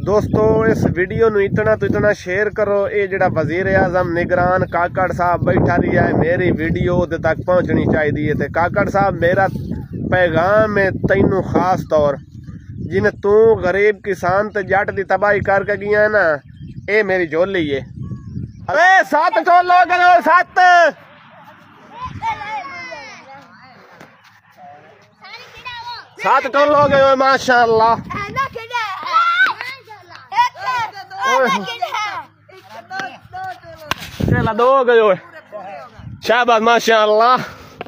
दोस्तों इस वीडियो नू इतना तो इतना शेयर करो। ये जड़ा वजीर आजम निगरान काकड़ साहब बैठा रही है, मेरी वीडियो उहदे तक पहुंचनी चाहिए। ते काकड़ साहब मेरा पैगाम है तैनू खास तौर, जिन्हें तू गरीब किसान ते जट दी तबाही करके गया है ना, ये मेरी झोली है। अरे 7 टोल लोग 7 टोल लोग माशाअल्लाह। चला 2 गए शाबाश माशाअल्लाह।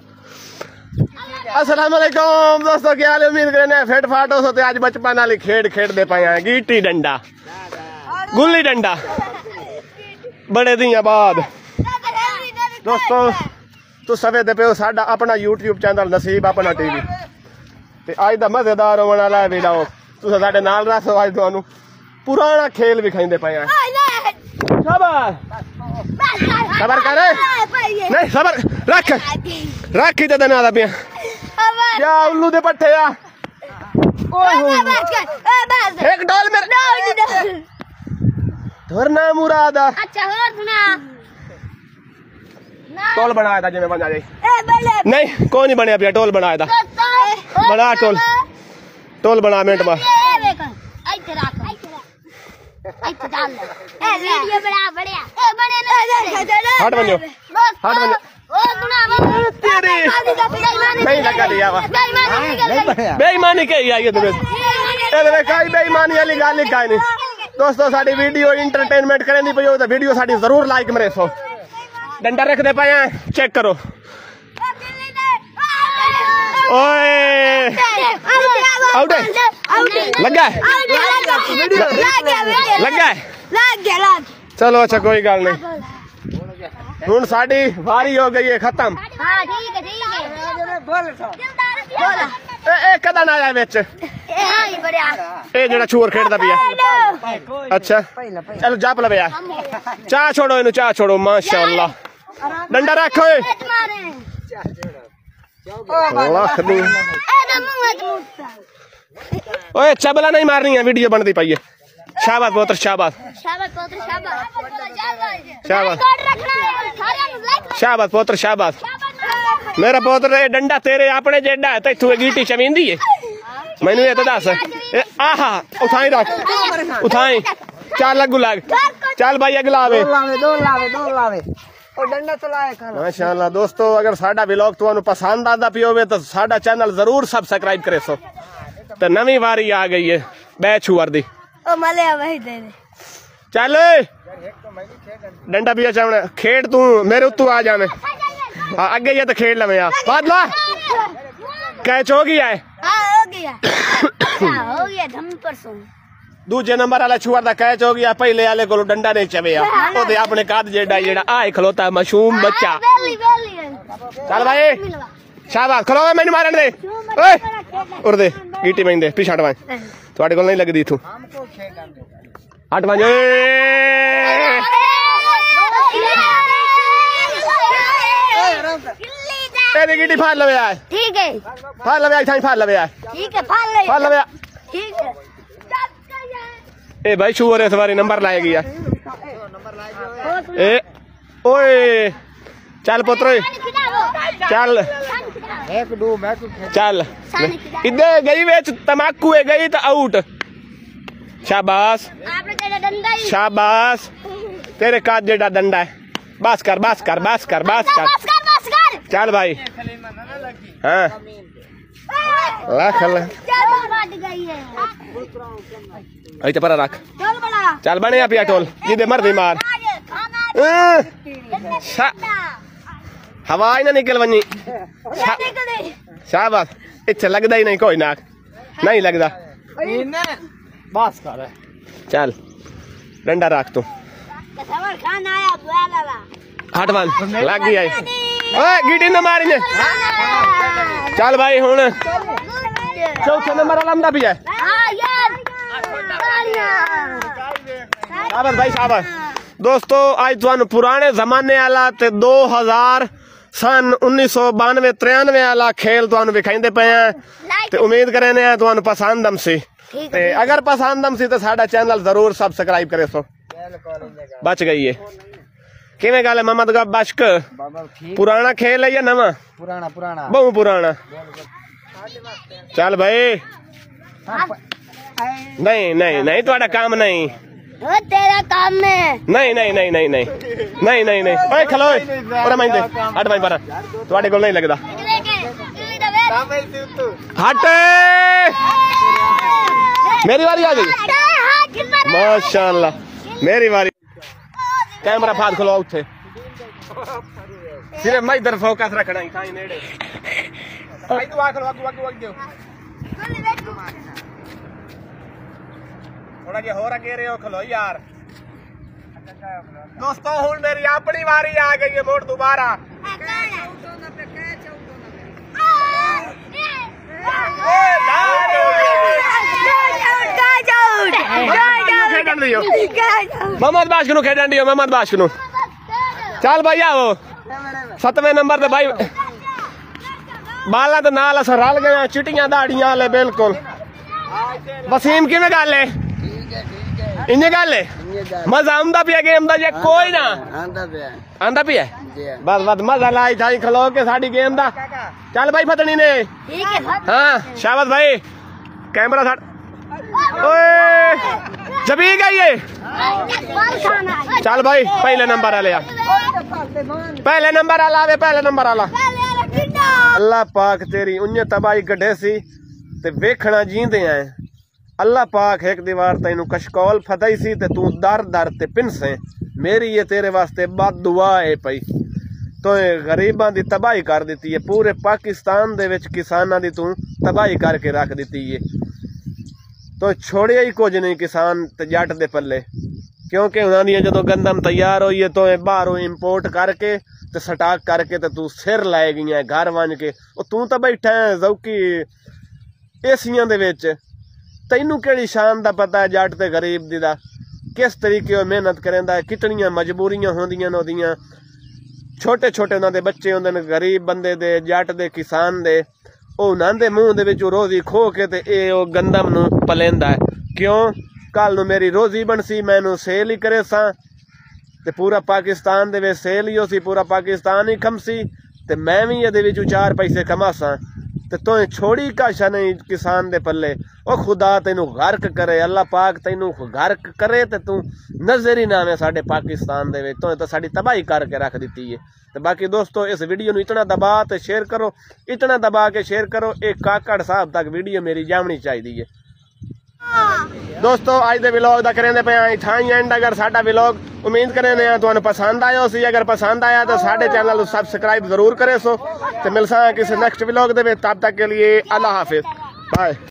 अस्सलाम वालेकुम दोस्तों, क्या हाल है? उम्मीद करने फिट फाट हो सोते। आज बचपन वाली खेड खेडते पाए हैं, गीटी डंडा गुल्ली डंडा बड़े दिनों बाद। दोस्तों तू सवेदे पे साडा अपना यूट्यूब चैनल नसीब अपना टीवी ते आज दा मजेदार होने वाला है वीडियो। तुस साडे नाल रहो, आज तुहानू पुराना खेल भी खाइंदे पाए हैं। शाबाश सबर कर, नहीं सबर रख रख ही ते ना दा पिया क्या उल्लू दे पट्टे आ। एक डॉल मेरे धरना मुराद अच्छा और सुना टोल बनाया था जिਵੇਂ बना जाए। नहीं कोई नहीं बनया पिया, टोल बनाया था। बना टोल टोल बना मिनट में हट बनो हट बनो नहीं लगा दिया बेईमानी कही आई तुम्हें कई बेईमानी वाली गल ही नहीं। दोस्तों साडी वीडियो इंटरटेनमेंट करनी पई हो तो वीडियो साडी जरूर लाइक मरे सो। डंडा रखते पाए हैं, चेक करो। ओए आउट लगा लगा चलो अच्छा कोई गल नहीं। हुण साडी वारी हो गई है खत्म। कदा ना आया बिच ए जेड़ा चोर खेड़दा पिया। अच्छा चलो जा पला भैया चाह छोड़ो इनू चाह छोड़ो माशाअल्लाह। डंडा रखो ओए चबला नहीं मारनी है, वीडियो बनती पाई है। शाबाश पुत्र शाबाश शाबाश शाबाश पुत्र शाबाश। मेरा पुत्र डंडा तेरे अपने जेडा है तो इथू गीटी चवींदी है। मैनू ये तो दस आहा उठाई रख उठाई चल लगू लग चल भाई अगला आवे माशाअल्लाह। दोस्तों अगर साडा व्लॉग तुहानू पसंद आंदा पिया होवे तो साडा चैनल जरूर सब्सक्राइब करे सो। तो नवी वारी आ गई है बैच हुआ दी चल डंडा पिया चावना खेड तू मेरे उत्तू आ जाने अगे ये तो खेड लवे आ बादला कैच हो गया है दूजे नंबर वाला छुआर दा कैच हो गया, पहले वाले को डंडा नहीं चवेया ओदे अपने काद जेडा जेडा आए खलोता मासूम बच्चा। चल भाई शाबाश खलो मैनू मारन दे ओए उड़ दे गीटी मैन दे पिछा हटवा थोड़े को नहीं लगदी तू हटवा तेरी गीटी फाड़ लवे आए ठीक है फाड़ लवे आई फाड़ लवे आए ठीक है फाड़ लवे ठीक है। ए भाई शुगर इस बारी नंबर लाएगी यार ए ओए चल पुत्र चल चल इधर गई बेच तमाकू है गई तो आउट। शाबाश शाबाश तेरे काज जेडा डंडा है। बस कर बस कर बस कर बस कर चल भाई हाँ तो पर रख चल बने पिया टोल जिदे मर्जी मार हवा ही ना निकल वनी शाबाश इच्छा लगता ही नहीं कोई नाक नहीं लगता बस कर चल डंडा रख तू हट वन लग गई आई गीटी न मारी ने चल भाई हूं चौथे नंबर वाला आंदा पिया शाबाश भाई शाबाश। दोस्तों आज तुहानू पुराने जमाने वाला ते 2000 सन 1992-93 वाला खेल तुहानू विखाइंदे पे हैं ते उम्मीद करने हैं तुहानू पसंद हमसी ते अगर पसंद हमसी तो साडा चैनल जरूर सब्सक्राइब करे सो बच गई है किवें गल है मोहम्मद बश्क पुराना खेल है या नवा पुराना बहु पुराना चल भाई नहीं नहीं नहीं तुहाडा काम नहीं वो तेरा काम में नहीं नहीं नहीं नहीं नहीं नहीं नहीं नहीं ओए खलो और मैं दे हट भाई बारा ਤੁਹਾਡੇ ਕੋਲ नहीं लगदा हट मेरी बारी आ गई माशाल्लाह मेरी बारी कैमरा फाद खलो उठे सिर्फ मैं इधर फोकस रखना ही ताई नेड़े भाई तू आ खलो आगू दे थोड़ा जिहा होर अगे रहो खलो यार दोस्तों हुण मेरी अपनी बारी आ गई है मोड़ दोबारा मोहम्मद बाशिक नू खेडन दियो मोहम्मद बाशिक नू चल भाई आओ 7वें नंबर ते भाई बाला ते नाल अस रल गए चिटियां दाड़ियां वाले बिल्कुल वसीम किवें गल है इन्ने गल है मजा आंदा पिया गेम दा जे कोई ना आंदा पिया बस बस मजा लाई थाई खलो के साडी गेम दा चल भाई फतनी ने हाँ शाबाश भाई कैमरा साड ओए जबी गई है चल भाई पहले नंबर आ लिया पहले नंबर आला वे पहले नंबर आला अल्लाह पाक तेरी उन्ने तबाही कढे सी ते वेखना जींदे आए अल्लाह पाक एक दीवार तेनू कशकौल फताई सी ते तू दर दर ते पिनसे मेरी ये तेरे वास्ते बद दुआ है पई तो गरीबां दी तबाही कर दी है पूरे पाकिस्तान दे विच किसानां दी तू तबाही करके रख दी है तो छोड़िया ही कुछ नहीं किसान ते जट दे पल्ले क्योंकि उन्होंने जो गंदम तैयार हुई है तो बाहरों इंपोर्ट करके ते स्टाक करके ते तू सिर लाए गई है घर बन के तू तो बैठा है जौकी एसियां दे विच तैनू केड़ी शान दा पता है जट ते गरीब दी दा किस तरीके मेहनत करेंदा है कितनियां मजबूरियां होंदियां ओदियां छोटे छोटे उन्हां दे बच्चे होंदे ने गरीब बंदे दे जट दे किसान दे उन्हां दे मुंह दे विच रोजी खो के ते ओ गंदम नू पलेंदा है क्यों कल नू मेरी रोजी बनसी मैनू सेल ही करे सा ते पूरा पाकिस्तान दे विच सेल ही होसी पूरा पाकिस्तान ही खमसी ते मैं भी इहदे विच 4 पैसे कमासा ते तो छोड़ी काशा नहीं किसान दे पल्ले ओ खुदा तेनू गर्क करे अल्लाह पाक तेनू गर्क करे ते तू नजर ही ना आवे साडे पाकिस्तान दे विच तो साडी तबाही करके रख दी है। तो बाकी दोस्तों इस वीडियो नू इतना दबा ते शेयर करो इतना दबा के शेयर करो एक काकड़ साहब तक वीडियो मेरी जावनी चाहिए। दोस्तों अज दे व्लॉग दा करेंदे पे आई था एंड अगर साडा व्लॉग उम्मीद करने तुहानू पसंद आया सी अगर पसंद आया तो साडे चैनल सब्सक्राइब जरूर करे सो ते मिलसा किसी नेक्स्ट व्लॉग दे तब तक के लिए अल्लाह हाफिज बाय।